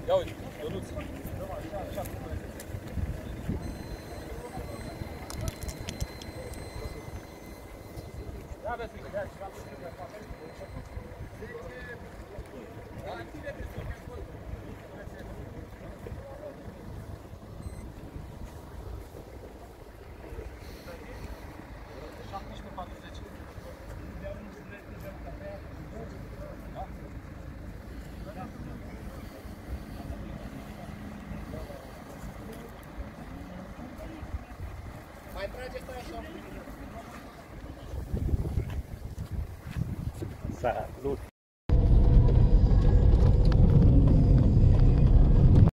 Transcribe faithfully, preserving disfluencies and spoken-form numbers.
Ia uite, Ionuț. Da, vezi, că ia ceva pe tine acolo. Mai trageți așa. Salut!